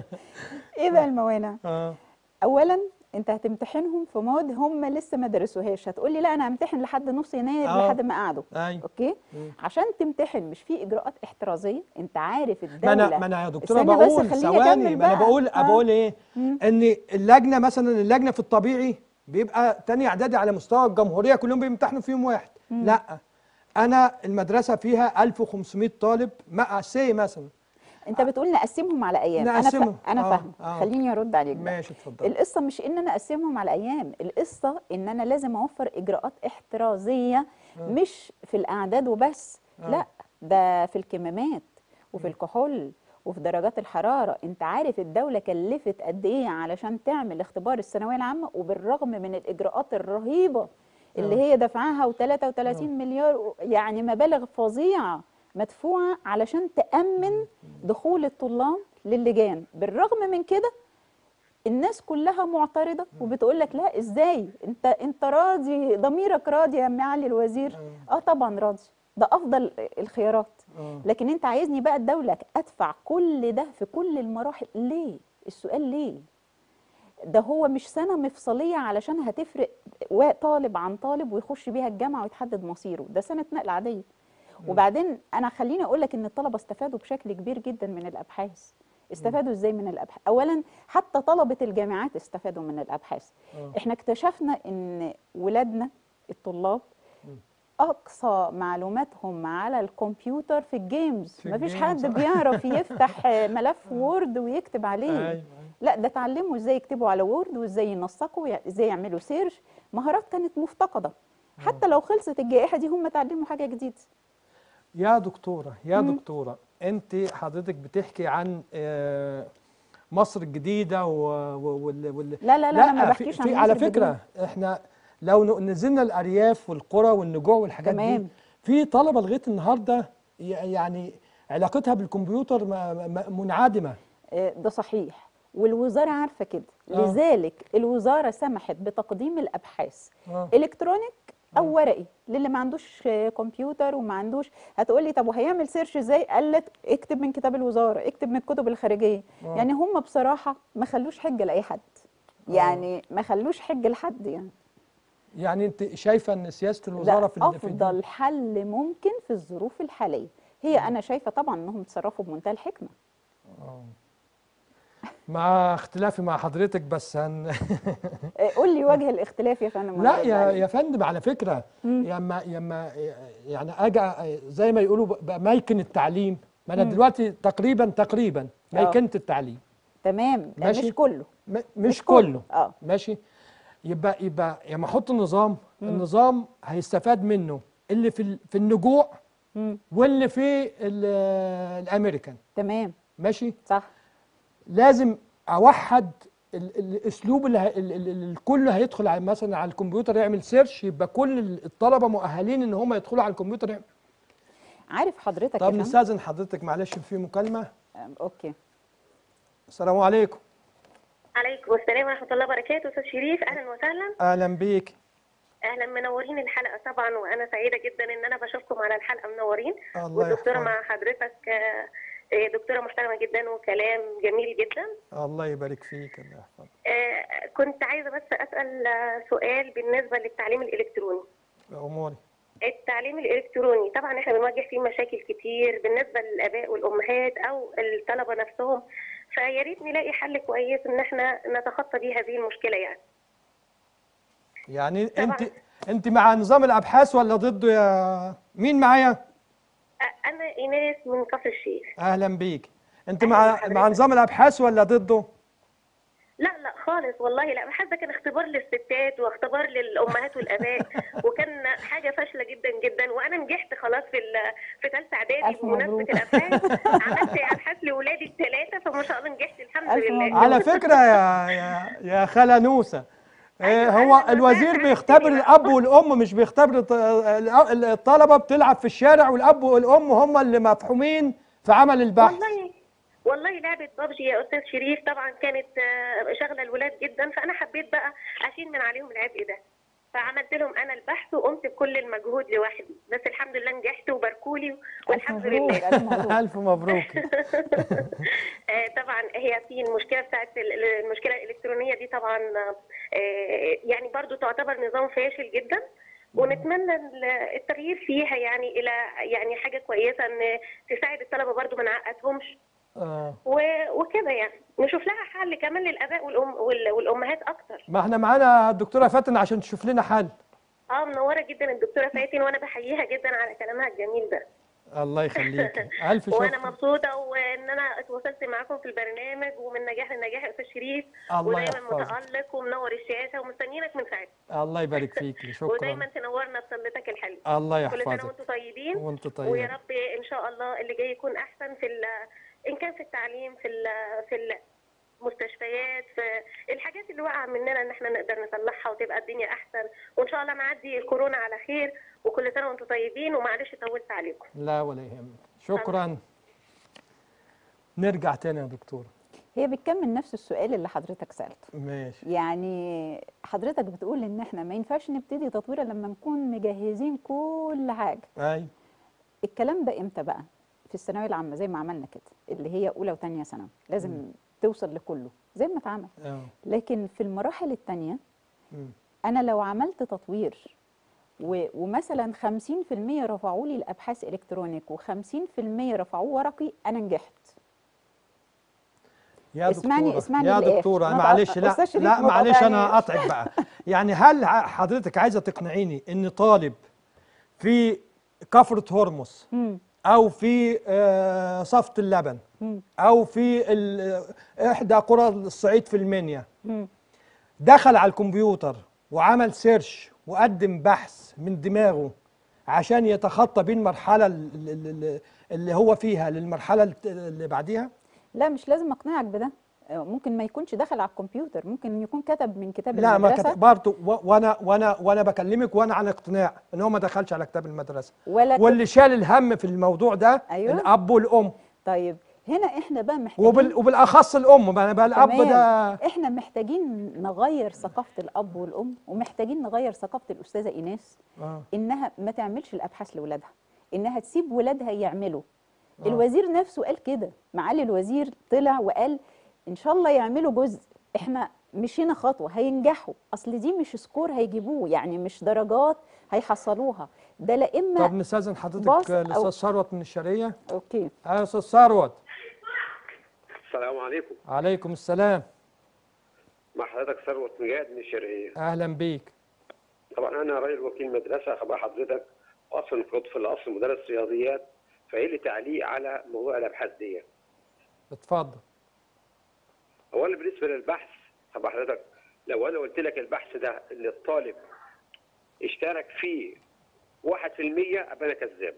ايه بقى الموانع؟ اه اولا انت هتمتحنهم في مواد هم لسه ما درسوهاش، هتقولي لا انا همتحن لحد نص يناير اه لحد ما قعدوا. ايوه. اوكي، مم. عشان تمتحن مش في اجراءات احترازيه، انت عارف ما انا الدوله. ما انا يا دكتوره استنى بس بقول خليني ثواني، اكمل ما انا بقى. بقول اه بقول ايه مم. ان اللجنه مثلا اللجنه في الطبيعي بيبقى تاني اعدادي على مستوى الجمهوريه كلهم بيمتحنوا في يوم واحد. مم. لا انا المدرسه فيها ألف وخمسمائة طالب مع سي مثلا انت بتقول نقسمهم على ايام، انا ف... نقسمهم. انا اه فاهمه. اه خليني ارد عليك بقى. ماشي اتفضل. القصه مش ان انا اقسمهم على ايام، القصه ان انا لازم اوفر اجراءات احترازيه آه. مش في الاعداد وبس، آه. لا، ده في الكمامات وفي الكحول وفي درجات الحرارة. انت عارف الدولة كلفت قد ايه علشان تعمل اختبار الثانوية العامة، وبالرغم من الإجراءات الرهيبة اللي آه. هي دفعها و33 آه. مليار، يعني مبالغ فظيعة مدفوعة علشان تأمن دخول الطلاب للجان. بالرغم من كده الناس كلها معترضة وبتقول لك لا، ازاي انت انت راضي، ضميرك راضي يا معالي الوزير؟ اه طبعا راضي، ده افضل الخيارات. آه. لكن انت عايزني بقى الدولة ادفع كل ده في كل المراحل ليه؟ السؤال ليه؟ ده هو مش سنة مفصلية علشان هتفرق وا- طالب عن طالب ويخش بيها الجامعة ويتحدد مصيره، ده سنة نقل عادية. وبعدين انا خليني اقول لك ان الطلبه استفادوا بشكل كبير جدا من الابحاث. استفادوا ازاي من الابحاث؟ اولا حتى طلبه الجامعات استفادوا من الابحاث. آه. احنا اكتشفنا ان ولادنا الطلاب اقصى معلوماتهم على الكمبيوتر في الجيمز. في مفيش الجيمز. حد بيعرف يفتح ملف وورد ويكتب عليه. أيوة. لا، ده اتعلموا ازاي يكتبوا على وورد، وازاي ينسقوا، ازاي يعملوا سيرش. مهارات كانت مفتقده. حتى لو خلصت الجائحه دي هم اتعلموا حاجه جديده. يا دكتورة يا مم. دكتورة انت حضرتك بتحكي عن آه، مصر الجديدة و... و... وال... وال... لا لا لا، انا ما لا في, بحكيش في عن على مصر فكرة الجديدة. احنا لو ن- نزلنا الأرياف والقرى والنجوع والحاجات دي، تمام. في طلبة لغاية النهاردة ي- يعني علاقتها بالكمبيوتر ما- ما- منعدمة. آه، ده صحيح، والوزارة عارفة كده. آه. لذلك الوزارة سمحت بتقديم الأبحاث آه. إلكترونيك أو ورقي للي ما عندوش آه، كمبيوتر وما عندوش. هتقولي طب وهيعمل سيرش ازاي؟ قالت اكتب من كتاب الوزارة، اكتب من الكتب الخارجية. آه. يعني هم بصراحة ما خلوش حجة لأي حد، يعني ما خلوش حجة لحد يعني. يعني انت شايفة ان سياسة ده الوزارة في ال- في دي؟ أفضل حل ممكن في الظروف الحالية. هي أنا شايفة طبعا إنهم تصرفوا بمنتهى الحكمة. مع اختلافي مع حضرتك بس هن آه، قول لي وجه الاختلاف يا فندم وأنا لا أرد يا عليك. يا فندم، على فكره يما يما يعني اجي زي ما يقولوا بقى ميكن التعليم. ما انا دلوقتي تقريبا تقريبا اه ميكنت التعليم. تمام. آه، ماشي. مش كله. م- مش مش كله. كله. اه ماشي. يبقى يبقى لما احط النظام، النظام هيستفاد منه اللي في ال- في النجوع مم. واللي في ال- الامريكان. تمام. ماشي. صح. لازم اوحد ال- ال- الاسلوب اللي ه- ال- ال- ال- الكل هيدخل على مثلا على الكمبيوتر يعمل سيرش، يبقى كل الطلبه مؤهلين ان هم يدخلوا على الكمبيوتر يعمل. عارف حضرتك يا طب فندم. نستاذن حضرتك معلش في مكالمه. آم، اوكي. السلام عليكم. عليكم السلام ورحمة الله وبركاته. أستاذ شريف، أهلا وسهلا. اهلا بيك. أهلا، منورين الحلقة طبعا، وأنا سعيدة جدا إن أنا بشوفكم على الحلقة، منورين. الله والدكتورة يحفظك. مع حضرتك آه، آه، دكتورة محترمة جدا وكلام جميل جدا. الله يبارك فيك. الله يحفظك. آه، كنت عايزة بس أسأل آه، سؤال بالنسبة للتعليم الإلكتروني. اموري. التعليم الإلكتروني طبعا إحنا بنواجه فيه مشاكل كتير بالنسبة للآباء والأمهات أو الطلبة نفسهم، فيا ريت نلاقي حل كويس إن إحنا نتخطى بيه هذه المشكلة يعني. يعني طبعاً. انت انت مع نظام الابحاث ولا ضده؟ يا مين معايا؟ أنا إيناس من كفر الشيخ. اهلا بيك. انت أهلاً مع بحضرتك. مع نظام الابحاث ولا ضده؟ لا لا خالص والله، لا، بحس ده كان اختبار للستات واختبار للامهات والاباء، وكان حاجه فاشله جدا جدا. وانا نجحت خلاص في ال- في ثالثه اعدادي ألف بمناسبه مبروك. الابحاث. عملت ابحاث لاولادي الثلاثه، فما شاء الله نجحت الحمد ألف لله. مبروك. على فكره يا يا يا خاله نوسه، إيه أيوة، هو أهلاً الوزير وسهلاً. بيختبر عرفتني بقى. الاب والام، مش بيختبر الط- الأ- الطلبه بتلعب في الشارع، والاب والام هم اللي مفحومين في عمل البحث. والله والله لعبة بابجي يا أستاذ شريف طبعا كانت آه، شغلة الولاد جدا، فأنا حبيت بقى أشيل من عليهم العبء ده، فعملت لهم أنا البحث وقمت بكل المجهود لوحدي، بس الحمد لله نجحت وباركولي والحمد مبروك. لله. ألف مبروك. الف مبروك. آه، طبعا هي في المشكله بتاعت ال- المشكله الالكترونيه دي طبعا آه، يعني برضو تعتبر نظام فاشل جدا، ونتمنى ال- التغيير فيها يعني الى يعني حاجه كويسه ان تساعد الطلبه برضو ما نعقدهمش آه. و- وكده يعني نشوف لها حل كمان للاباء والأم وال- والامهات اكتر. ما احنا معانا الدكتوره فاتن عشان تشوف لنا حل. اه منوره جدا الدكتوره فاتن، وانا بحييها جدا على كلامها الجميل ده. الله يخليك. الف شكر. وانا مبسوطه وان انا اتواصلت معاكم في البرنامج، ومن نجاح لنجاح يا استاذ شريف، الله ودايما يحفظك. متالق ومنور الشاشه ومستنيينك من ساعتها. الله يبارك فيك، شكرا. ودايما تنورنا بطلتك الحلوه. الله كل سنه يحفظك وانتم طيبين. وانت ويا طيب. رب ان شاء الله اللي جاي يكون احسن في ال- ان كان في التعليم، في ال- في المستشفيات، في الحاجات اللي واقعه مننا ان احنا نقدر نصلحها وتبقى الدنيا احسن. وان شاء الله نعدي الكورونا على خير. وكل سنه وانتم طيبين، ومعلش طولت عليكم. لا ولا يهمك، شكرا. نرجع تاني يا دكتور. هي بتكمل نفس السؤال اللي حضرتك سألته. ماشي. يعني حضرتك بتقول ان احنا ما ينفعش نبتدي تطوير لما نكون مجهزين كل حاجه. اي الكلام ده امتى بقى؟ في الثانويه العامه زي ما عملنا كده، اللي هي اولى وثانيه ثانوي، لازم م. توصل لكله زي ما اتعمل. اه لكن في المراحل الثانيه انا لو عملت تطوير و- ومثلا خمسين في المية رفعوا لي الابحاث الكترونيك وخمسين في المية رفعوه ورقي، انا نجحت. يا اسمعني دكتورة اسمعني يا للآخر. دكتورة ما معلش، تق- لا أستاذ شريف لا ما معلش انا تقاطعنيش. هقطعك بقى. يعني هل ع- حضرتك عايزة تقنعيني ان طالب في كفرة هرمس مم. او في آه، صفة اللبن مم. او في ال- احدى قرى الصعيد في المنيا مم. دخل على الكمبيوتر وعمل سيرش وقدم بحث من دماغه عشان يتخطى بين المرحلة ال- ال- ال- اللي هو فيها للمرحلة الت- اللي بعديها؟ لا مش لازم اقنعك بده. آه، ممكن ما يكونش دخل على الكمبيوتر، ممكن يكون كتب من كتاب لا ما المدرسه كت... برضه و- وانا وانا وانا بكلمك وانا عن اقتناع ان هو ما دخلش على كتاب المدرسه، ولا واللي شال الهم في الموضوع ده أيوة. الاب والام. طيب هنا احنا بقى محتاجين وبال... وبالاخص الام بقى, بقى الاب تمام. ده. احنا محتاجين نغير ثقافه الاب والام، ومحتاجين نغير ثقافه الاستاذه ايناس آه. انها ما تعملش الابحاث لاولادها، انها تسيب ولادها يعملوا. آه. الوزير نفسه قال كده، معالي الوزير طلع وقال ان شاء الله يعملوا جزء، احنا مشينا خطوه هينجحوا، اصل دي مش سكور هيجيبوه، يعني مش درجات هيحصلوها، ده لا اما طب نستاذن حضرتك باص أو- الاستاذ ثروت من الشرقيه. اوكي. يا استاذ ثروت. السلام عليكم. عليكم السلام. مع حضرتك ثروت مجاهد من الشرقيه. اهلا بيك. طبعا انا راجل وكيل مدرسه خبر حضرتك، اصلا كنت في الاصل مدرس رياضيات، فايه لي تعليق على موضوع الابحاث دي. اتفضل. اولا بالنسبه للبحث خبر حضرتك، لو انا قلت لك البحث ده ان الطالب اشترك فيه واحد في المية ابقى انا كذاب.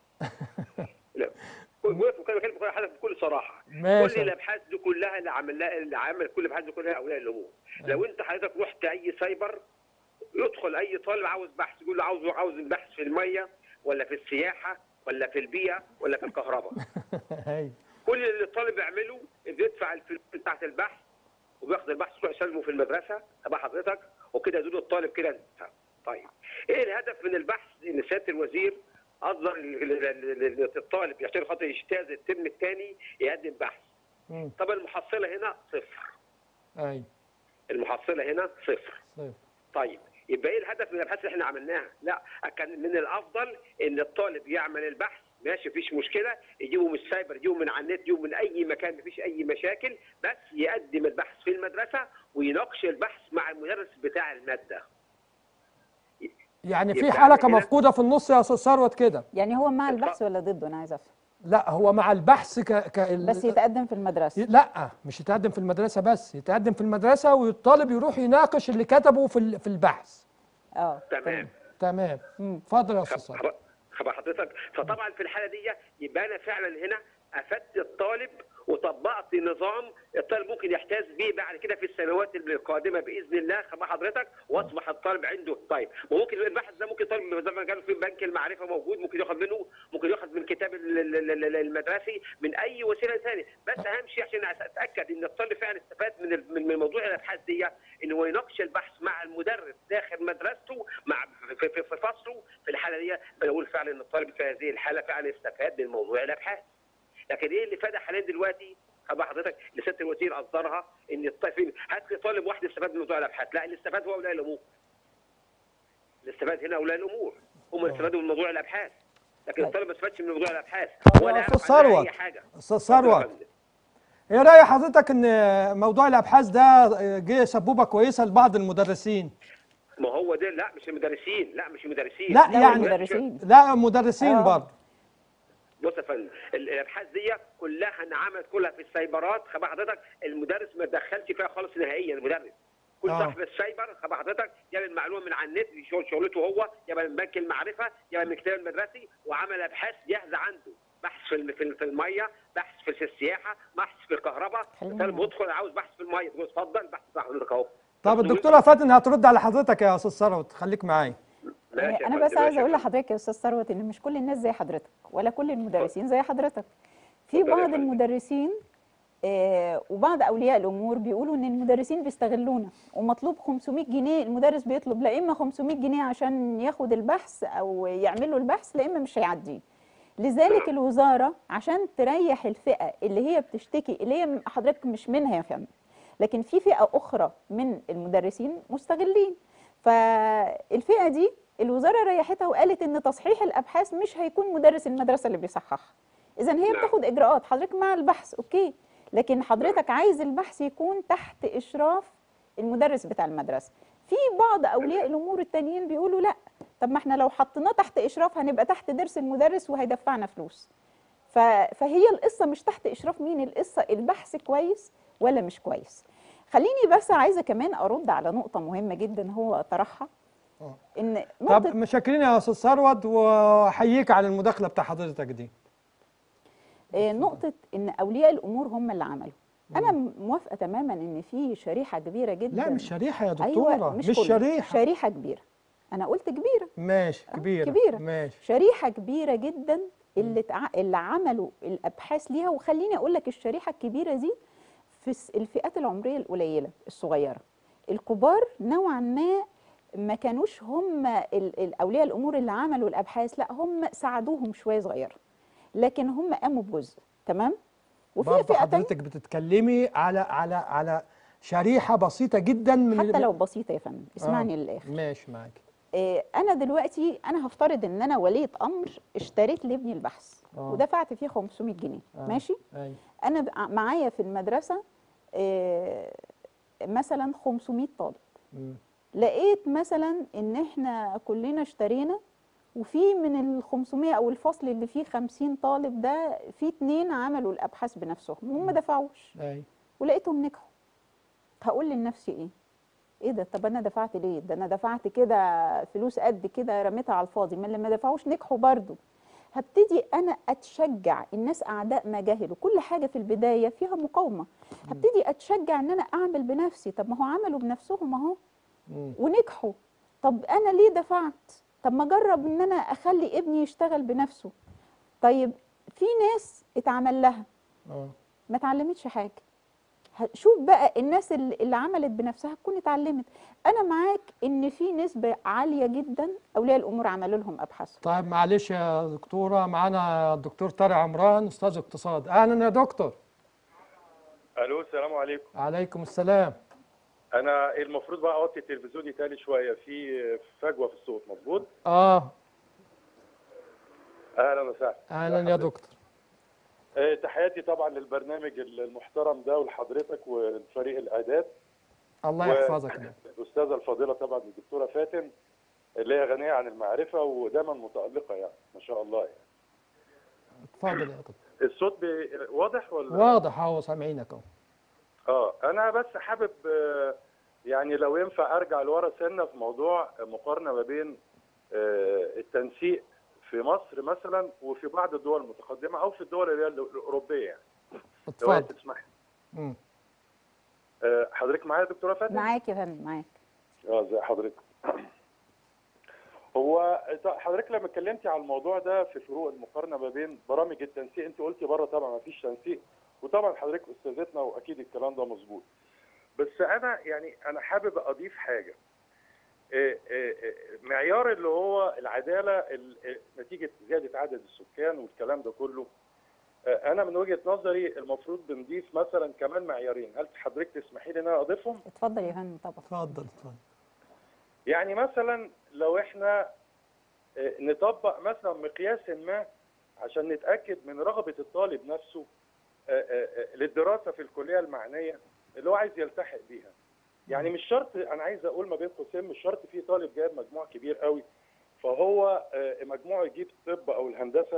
لا بكلم حضرتك بكل صراحه. ماشي. كل الابحاث دي كلها اللي عملها اللي عمل كل الابحاث دي كلها اولياء الامور. لو انت حضرتك رحت اي سايبر، يدخل اي طالب عاوز بحث يقول له عاوز عاوز بحث في الميه ولا في السياحه ولا في البيئه ولا في الكهرباء. هاي. كل اللي الطالب يعمله بيدفع الفلوس بتاعت البحث وبياخد البحث يروح يسلمه في المدرسه تبع حضرتك، وكده يدول الطالب كده انت. طيب ايه الهدف من البحث؟ ان سياده الوزير اصدر الطالب عشان خاطر يجتاز الترم الثاني يقدم بحث. مم. طب المحصله هنا صفر. اي المحصله هنا صفر. صفر. طيب يبقى ايه الهدف من الابحاث اللي احنا عملناها؟ لا، كان من الافضل ان الطالب يعمل البحث، ماشي مفيش مشكله، يجيبه من السايبر، يجيبه من على النت، يجيبه من اي مكان، مفيش اي مشاكل، بس يقدم البحث في المدرسه ويناقش البحث مع المدرس بتاع الماده. يعني في يبقى حلقه هنا- مفقوده في النص يا استاذ ثروت كده. يعني هو مع البحث ولا ضده؟ انا عايزه افهم. لا هو مع البحث ك... ك... بس يتقدم في المدرسه. لا مش يتقدم في المدرسة بس، يتقدم في المدرسة والطالب يروح يناقش اللي كتبه في ال- في البحث. اه تمام. تمام. مم. اتفضل يا استاذ صالح. خبر خبر حضرتك، فطبعا في الحاله دي يبقى انا فعلا هنا افدت الطالب وطبقت نظام الطالب ممكن يحتاج به بعد كده في السنوات القادمه باذن الله خبر حضرتك، واصبح الطالب عنده. طيب وممكن البحث ده ممكن طالب زي ما قالوا في بنك المعرفه موجود، ممكن ياخد منه، ممكن ياخد من كتاب ال- ال- ال- المدرسي، من اي وسيله ثانيه، بس اهم شيء عشان اتاكد ان الطالب فعلا استفاد من ال- من من موضوع الابحاث دي ان هو يناقش البحث مع المدرس داخل مدرسته مع في, في, في فصله. في الحاله دي بنقول فعلا ان الطالب في هذه الحاله فعلا استفاد من موضوع الابحاث. لكن ايه اللي فات حاليا دلوقتي خبر حضرتك اللي سياده الوزير اصدرها ان الطالب هات لي طالب واحد استفاد من موضوع الابحاث، لا اللي استفاد هو اولياء الامور. اللي استفاد هنا اولياء الامور هم اللي استفادوا من موضوع الابحاث، لكن الطالب ما استفادش من موضوع الابحاث ولا يا استاذ يعرف عنها ثروت. اي حاجه. استاذ ثروت، ايه راي حضرتك ان موضوع الابحاث ده جه سبوبه كويسه لبعض المدرسين؟ ما هو ده لا مش المدرسين، لا مش المدرسين، لا لا يعني المدرسين. لا مدرسين آه. برضه. بص يا فندم، الابحاث دي كلها انعملت كلها في السايبرات، خبر حضرتك المدرس ما تدخلش فيها خالص نهائيا. المدرس كل آه. صاحب السايبر خبر حضرتك جاب المعلومه من على النت، دي شغل شغلته هو، جابها من بنك المعرفه، جابها من الكتاب المدرسي، وعمل ابحاث جاهزه عنده، بحث في الم- في ال- في الميه، بحث في السياحه، بحث في الكهرباء. خلينا الطالب بيدخل عاوز بحث في الميه، تقول اتفضل بحث بتاع حضرتك اهو. طب تاخده الدكتوره ويمشي. فاتن هترد على حضرتك يا استاذ ثروت، خليك معايا. ماشي يا انا فندم، بس ماشي عايزه يا اقول فندم. لحضرتك يا استاذ ثروت ان مش كل الناس زي حضرتك ولا كل المدرسين زي حضرتك. في اتفضل يا بعض فندم. المدرسين آه، وبعض اولياء الامور بيقولوا ان المدرسين بيستغلونا، ومطلوب خمسمائة جنيه، المدرس بيطلب لا اما خمسمائة جنيه عشان ياخد البحث او يعمل له البحث، لا اما مش هيعديه. لذلك الوزاره عشان تريح الفئه اللي هي بتشتكي، اللي هي حضرتك مش منها يا فندم، لكن في فئه اخرى من المدرسين مستغلين، فالفئه دي الوزاره ريحتها وقالت ان تصحيح الابحاث مش هيكون مدرس المدرسه اللي بيصححها. اذا هي نعم. بتاخد اجراءات، حضرتك مع البحث اوكي، لكن حضرتك عايز البحث يكون تحت اشراف المدرس بتاع المدرسه. في بعض اولياء الامور التانيين بيقولوا لا، طب ما احنا لو حطيناه تحت اشراف هنبقى تحت درس المدرس وهيدفعنا فلوس. ف- فهي القصه مش تحت اشراف مين، القصه البحث كويس ولا مش كويس. خليني بس عايزه كمان ارد على نقطه مهمه جدا هو طرحها، آه. ان طب نقطه مشاكرين يا استاذ ثروت، واحييك على المداخله بتاع حضرتك دي. آه، نقطة إن أولياء الأمور هم اللي عملوا. أنا موافقة تماما إن في شريحة كبيرة جدا. لا مش شريحه يا دكتوره، أيوة مش, مش كله. شريحه. شريحة كبيرة. أنا قلت كبيرة. ماشي آه، كبيره كبيرة. ماشي. شريحة كبيرة جدا اللي تع... اللي عملوا الأبحاث ليها. وخليني أقول لك الشريحة الكبيرة دي في الس- الفئات العمرية القليلة الصغيرة. الكبار نوعا ما ما كانوش هم ال- الأولياء الأمور اللي عملوا الأبحاث، لا هم ساعدوهم شوية صغيرة، لكن هم قاموا بجزء. تمام. وفي برضه فئة تانية حضرتك بتتكلمي على على على شريحه بسيطه جدا من حتى اللي لو بسيطة يا فندم، اسمعني آه. للآخر. ماشي معاك. إيه، أنا دلوقتي أنا هفترض إن أنا ولية أمر اشتريت لابني البحث آه. ودفعت فيه خمسمائة جنيه. آه. ماشي. أيوة. أنا ب- معايا في المدرسة إيه، مثلا خمسمائة طالب. مم. لقيت مثلا إن إحنا كلنا اشترينا، وفي من ال خمسمائة أو الفصل اللي فيه خمسين طالب ده في اتنين عملوا الأبحاث بنفسهم وهم ما دفعوش، أيوة. ولقيتهم نجحوا. هقول لنفسي ايه؟ ايه ده؟ طب انا دفعت ليه؟ ده انا دفعت كده فلوس قد كده رميتها على الفاضي، ما اللي ما دفعوش نجحوا برضو. هبتدي انا اتشجع، الناس اعداء ما جهلوا، كل حاجه في البدايه فيها مقاومه. هبتدي اتشجع ان انا اعمل بنفسي. طب ما هو عملوا بنفسهم اهو مم. ونجحوا، طب انا ليه دفعت؟ طب ما اجرب ان انا اخلي ابني يشتغل بنفسه. طيب في ناس اتعمل لها آه. ما اتعلمتش حاجه، ه- شوف بقى الناس اللي اللي عملت بنفسها تكون اتعلمت. انا معاك ان في نسبه عاليه جدا اولياء الامور عملوا لهم ابحاث. طيب معلش يا دكتوره، معانا الدكتور طارق عمران استاذ اقتصاد. اهلا يا دكتور. الو السلام عليكم. عليكم السلام. انا المفروض بقى اوطي التلفزيون يتالي شويه، في فجوه في الصوت، مظبوط؟ اه اهلا وسهلا. اهلا يا دكتور. آه، تحياتي طبعا للبرنامج المحترم ده ولحضرتك والفريق الاعداد. الله و- يحفظك ده. الاستاذه الفاضله طبعا الدكتوره فاتن اللي هي غنيه عن المعرفه ودايما متالقه، يعني ما شاء الله يعني. اتفضل يا دكتور. الصوت بي- واضح ولا؟ واضح اهو، سامعينك اهو. اه انا بس حابب آه، يعني لو ينفع ارجع لورا سنه في موضوع مقارنه ما بين آه، التنسيق في مصر مثلا وفي بعض الدول المتقدمه او في الدول اللي هي الاوروبيه يعني. لو هي اتفضل. تسمح. مم. آه، حضرتك معايا يا دكتوره فاتن؟ معاك يا فندم معاك. اه زي حضرتك. هو حضرتك لما اتكلمتي على الموضوع ده في فروق المقارنه ما بين برامج التنسيق، انت قلتي بره طبعا ما فيش تنسيق، وطبعا حضرتك استاذتنا واكيد الكلام ده مظبوط. بس انا يعني انا حابب اضيف حاجه. آه، آه، آه، معيار اللي هو العداله ال- آه، نتيجه زياده عدد السكان والكلام ده كله، آه، انا من وجهه نظري المفروض بنضيف مثلا كمان معيارين. هل حضرتك تسمحي لي ان انا اضيفهم؟ اتفضل يا فندم طبعا. اتفضل اتفضل. يعني مثلا لو احنا آه، نطبق مثلا مقياس ما عشان نتاكد من رغبه الطالب نفسه آه، آه، آه، للدراسه في الكليه المعنيه اللي هو عايز يلتحق بيها. يعني مش شرط، انا عايز اقول ما بين قوسين، مش شرط في طالب جايب مجموع كبير قوي فهو آه، مجموعه يجيب الطب او الهندسه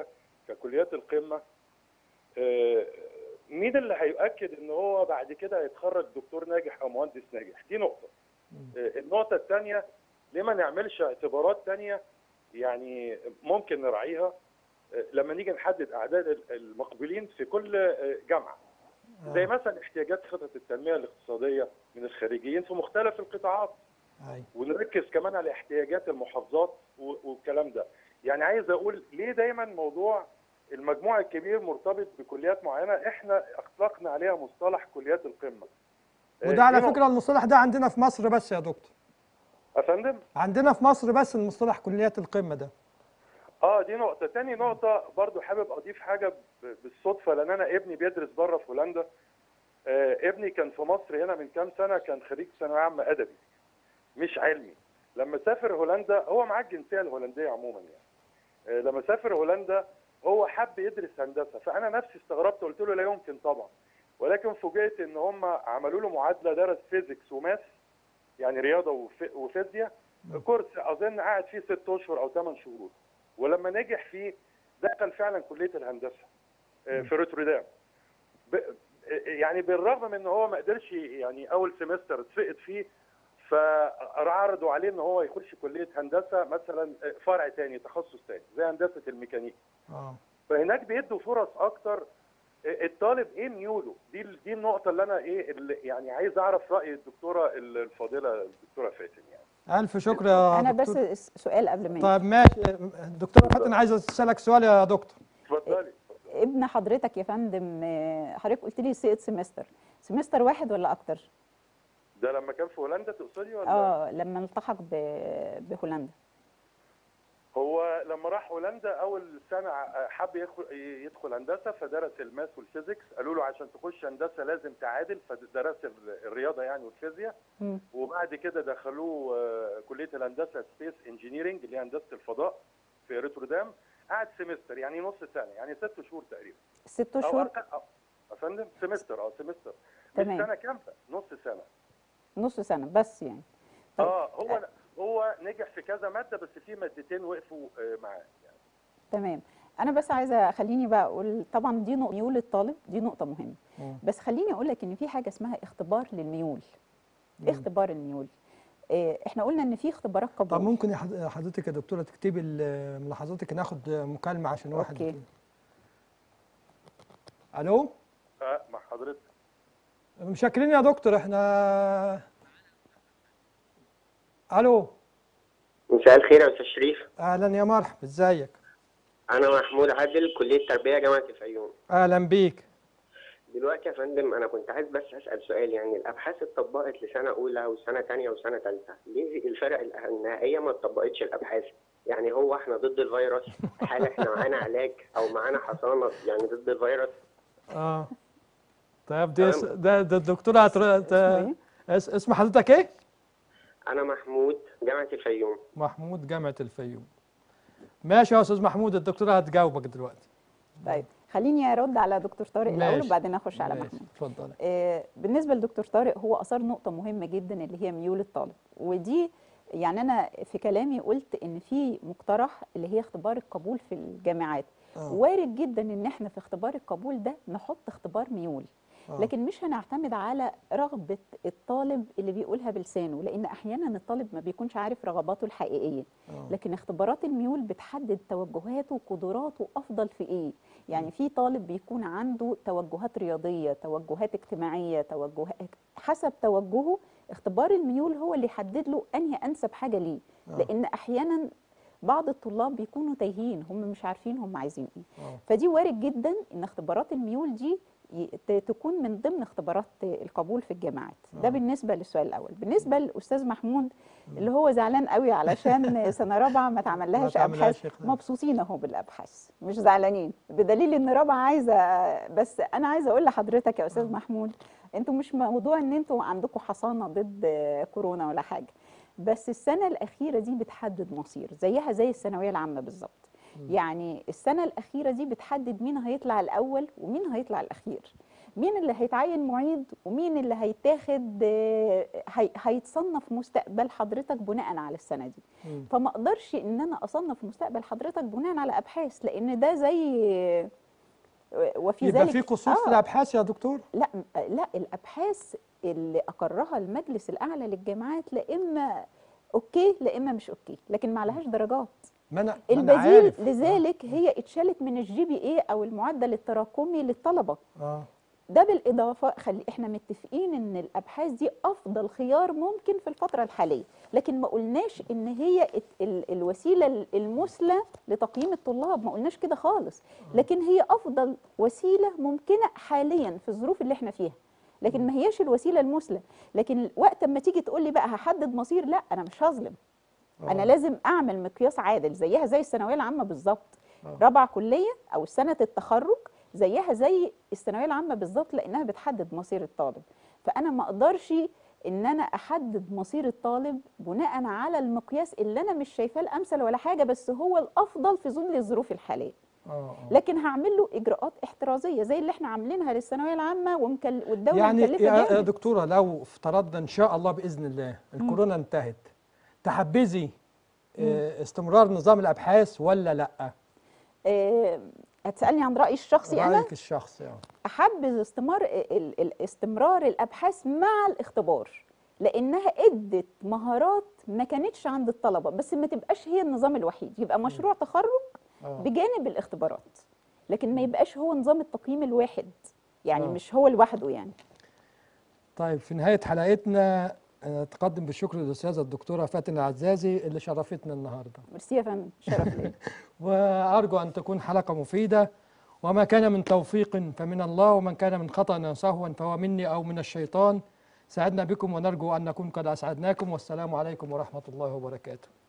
ككليات القمه، آه، مين اللي هيؤكد ان هو بعد كده هيتخرج دكتور ناجح او مهندس ناجح؟ دي نقطه. آه، النقطه الثانيه، ليه ما نعملش اعتبارات ثانيه يعني ممكن نراعيها آه، لما نيجي نحدد اعداد المقبلين في كل آه، جامعه، زي مثلا احتياجات خطط التنميه الاقتصاديه من الخريجين في مختلف القطاعات، أي. ونركز كمان على احتياجات المحافظات والكلام ده. يعني عايز اقول ليه دايما موضوع المجموع الكبير مرتبط بكليات معينه، احنا اطلقنا عليها مصطلح كليات القمه. وده على فكرة المصطلح ده عندنا في مصر بس يا دكتور. افندم؟ عندنا في مصر بس المصطلح كليات القمة ده. اه دي نقطه. تاني نقطه برضو حابب اضيف حاجه بالصدفه، لان انا ابني بيدرس بره في هولندا. آه ابني كان في مصر هنا من كام سنه، كان خريج ثانويه عامه ادبي مش علمي. لما سافر هولندا، هو معاه الجنسيه الهولنديه عموما يعني، لما سافر هولندا هو حب يدرس هندسه، فانا نفسي استغربت قلت له لا يمكن طبعا، ولكن فوجئت ان هم عملوا له معادله، درس فيزيكس وماث يعني رياضه وفيزياء، كورس اظن قعد فيه ست اشهر او ثمان شهور، ولما نجح فيه دخل فعلا كليه الهندسه في روتردام. يعني بالرغم من ان هو ما قدرش يعني اول سمستر اتسقط فيه، فعرضوا عليه ان هو يخش كليه هندسه مثلا فرع ثاني، تخصص ثاني زي هندسه الميكانيكا. اه فهناك بيدوا فرص اكتر. الطالب ايه ميوله؟ دي دي النقطه اللي انا ايه اللي يعني عايز اعرف راي الدكتوره الفاضله الدكتوره فاتن يعني. الف شكر يا انا دكتور. بس سؤال قبل ما طيب ماشي دكتوره فاتن، عايز اسالك سؤال يا دكتور. اتفضلي. ابن حضرتك يا فندم، حضرتك قلت لي سقط سمستر سمستر واحد ولا اكتر؟ ده لما كان في هولندا تقصدي ولا؟ اه لما التحق بهولندا. هو لما راح هولندا اول سنه حب يدخل هندسه، فدرس الماث والفيزيكس، قالوا له عشان تخش هندسه لازم تعادل، فدرس الرياضه يعني والفيزياء. وبعد كده دخلوه كليه الهندسه سبيس انجينيرنج اللي هي هندسه الفضاء في روتردام، قعد سمستر يعني نص سنه، يعني ست شهور تقريبا. ست شهور يا فندم؟ سمستر اه سمستر مش سنه كامله، نص سنه. نص سنه بس يعني. طيب. اه هو أه. هو نجح في كذا ماده، بس في مادتين وقفوا معاه يعني. تمام. انا بس عايزه خليني بقى اقول، طبعا دي نقطه ميول الطالب، دي نقطه مهمه. م. بس خليني اقول لك ان في حاجه اسمها اختبار للميول. م. اختبار الميول، احنا قلنا ان في اختبارات قبول. طب ممكن حضرتك يا دكتوره تكتبي ملاحظاتك، ناخد مكالمه عشان واحد. اوكي. الو. اه مع حضرتك. مشاكرين يا دكتور احنا. الو. مساء الخير يا استاذ شريف. اهلا يا مرحبا، ازيك؟ انا محمود عادل، كليه تربيه جامعه الفيوم. اهلا بيك. دلوقتي يا فندم انا كنت عايز بس اسال سؤال، يعني الابحاث اتطبقت لسنه اولى وسنه ثانيه وسنه ثالثه، ليه الفرق النهائيه ما اتطبقتش الابحاث؟ يعني هو احنا ضد الفيروس؟ هل احنا معانا علاج او معانا حصانه يعني ضد الفيروس؟ اه طيب دي ده ده الدكتوره هت... اسم حضرتك ايه؟ انا محمود، جامعه الفيوم. محمود جامعه الفيوم. ماشي يا استاذ محمود، الدكتوره هتجاوبك دلوقتي. طيب خليني ارد على دكتور طارق الاول وبعدين اخش على محمود. اتفضلي. آه بالنسبه لدكتور طارق، هو اثار نقطه مهمه جدا اللي هي ميول الطالب، ودي يعني انا في كلامي قلت ان في مقترح اللي هي اختبار القبول في الجامعات. أوه. وارد جدا ان احنا في اختبار القبول ده نحط اختبار ميول. أوه. لكن مش هنعتمد على رغبه الطالب اللي بيقولها بلسانه، لان احيانا الطالب ما بيكونش عارف رغباته الحقيقيه. أوه. لكن اختبارات الميول بتحدد توجهاته وقدراته افضل في ايه. يعني في طالب بيكون عنده توجهات رياضيه، توجهات اجتماعيه، توجهات حسب توجهه، اختبار الميول هو اللي يحدد له انهي انسب حاجه ليه. أوه. لان احيانا بعض الطلاب بيكونوا تايهين، هم مش عارفين هم عايزين ايه. أوه. فدي وارد جدا ان اختبارات الميول دي تكون من ضمن اختبارات القبول في الجامعات. ده بالنسبه للسؤال الاول. بالنسبه للاستاذ محمود اللي هو زعلان قوي علشان سنه رابعه ما تعملهاش ابحاث، مبسوطين اهو بالابحاث مش زعلانين، بدليل ان رابعه عايزه. بس انا عايزه اقول لحضرتك يا استاذ محمود، انتوا مش موضوع ان انتوا عندكم حصانه ضد كورونا ولا حاجه، بس السنه الاخيره دي بتحدد مصير، زيها زي الثانويه العامه بالظبط. يعني السنه الاخيره دي بتحدد مين هيطلع الاول ومين هيطلع الاخير. مين اللي هيتعين معيد ومين اللي هيتاخد آه، هي هيتصنف مستقبل حضرتك بناء على السنه دي. مم. فما اقدرش ان انا اصنف مستقبل حضرتك بناء على ابحاث، لان ده زي آه، وفي يبقى ذلك في قصور في آه الابحاث يا دكتور؟ لا لا الابحاث اللي اقرها المجلس الاعلى للجامعات لا اما اوكي لا اما مش اوكي، لكن ما عليهاش درجات. ما انا ما أنا البديل عارف. لذلك هي اتشالت من الجي بي اي او المعدل التراكمي للطلبه. اه ده بالاضافه خلي احنا متفقين ان الابحاث دي افضل خيار ممكن في الفتره الحاليه، لكن ما قلناش ان هي ال- ال- الوسيله المثلى لتقييم الطلاب، ما قلناش كده خالص، لكن هي افضل وسيله ممكنه حاليا في الظروف اللي احنا فيها، لكن ما هياش الوسيله المثلى. لكن وقت ما تيجي تقول لي بقى هحدد مصير، لا انا مش هظلم، انا آه. لازم اعمل مقياس عادل زيها زي الثانويه العامه بالظبط. آه. رابعه كليه او سنه التخرج زيها زي الثانويه العامه بالظبط، لانها بتحدد مصير الطالب. فانا ما اقدرش ان انا احدد مصير الطالب بناء على المقياس اللي انا مش شايفاه الامثل ولا حاجه، بس هو الافضل في ظل الظروف الحاليه. اه آه. لكن هعمل له اجراءات احترازيه زي اللي احنا عاملينها للثانويه العامه ومكل... والدوله يعني مكلفه يا يا جامد. دكتوره لو افترضنا ان شاء الله باذن الله الكورونا انتهت، تحبذي آه، استمرار نظام الابحاث ولا لا؟ آه، هتسالني عن رايي الشخصي انا؟ رايك الشخصي اه. احبذ استمرار ال- ال- استمرار الابحاث مع الاختبار، لانها ادت مهارات ما كانتش عند الطلبه، بس ما تبقاش هي النظام الوحيد، يبقى مشروع تخرج آه. بجانب الاختبارات، لكن ما يبقاش هو نظام التقييم الواحد، يعني آه. مش هو لوحده يعني. طيب في نهايه حلقتنا نتقدم بالشكر للاستاذه الدكتوره فاتن العزازي اللي شرفتنا النهارده. ميرسي يا فندم، شرف ليا. وارجو ان تكون حلقه مفيده، وما كان من توفيق فمن الله، ومن كان من خطأ أو سهوا فهو مني أو من الشيطان. سعدنا بكم ونرجو أن نكون قد أسعدناكم، والسلام عليكم ورحمة الله وبركاته.